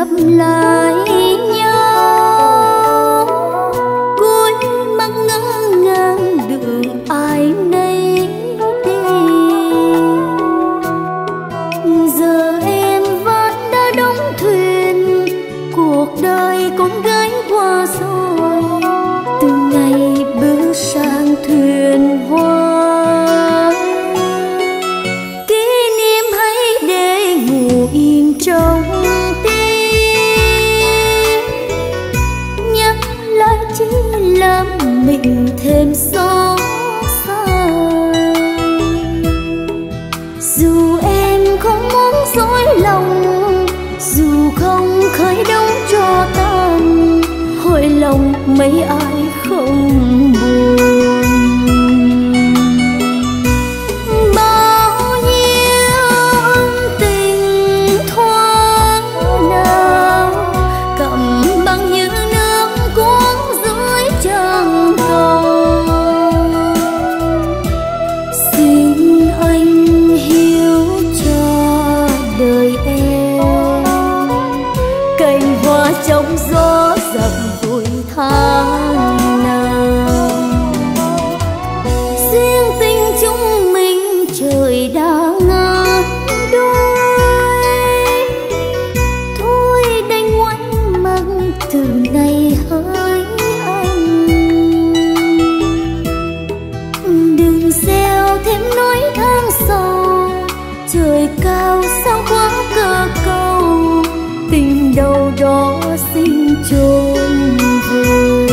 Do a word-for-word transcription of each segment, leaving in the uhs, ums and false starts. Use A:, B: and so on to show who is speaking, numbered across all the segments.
A: gặp lại nhau, cuối mắt ngỡ ngàng đường ai nấy đi. Giờ em vẫn đã đóng thuyền, cuộc đời con gái qua rồi, từ ngày bước sang thuyền hoa. Kỷ niệm hãy để ngủ yên trong tim, nhắc lại chỉ làm mình thêm xót xa. Dù em không muốn dối lòng, dù không khởi động cho tan, hỏi lòng mấy ai không buồn. Bao nhiêu ân tình thoáng nào, cầm bằng như nước cuốn dưới chân cầu. Xin anh hiểu cho đời em, cành hoa trong gió dập vội tháng nào. Riêng tình chúng mình trời đã ngát đôi, thôi đành ngoảnh mặt từ nay hỡi anh. Đừng gieo thêm nỗi tháng sầu, trời cao sao quá cơ cầu, tình đâu đó xin chôn vùi.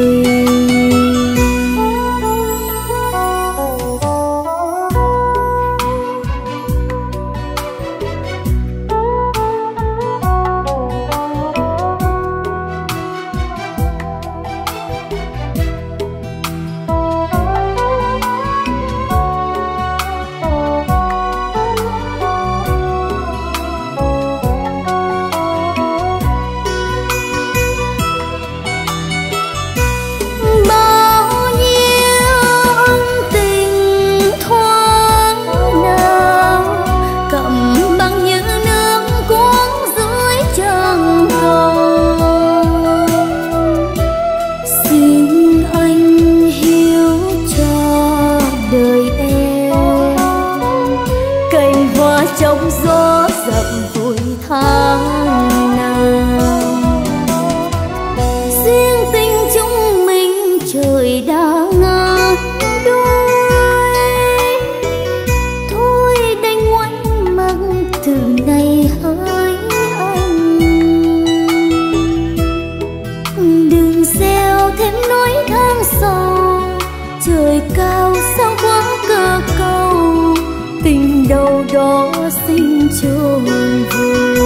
A: Trong gió dập vội tháng nào, riêng tình chúng mình trời đã ngát đôi, thôi đành ngoảnh mặt từ nay hỡi anh. Đừng gieo thêm nỗi tháng sầu, trời cao sao quá cơ cầu, tình đâu đó xin chôn vùi.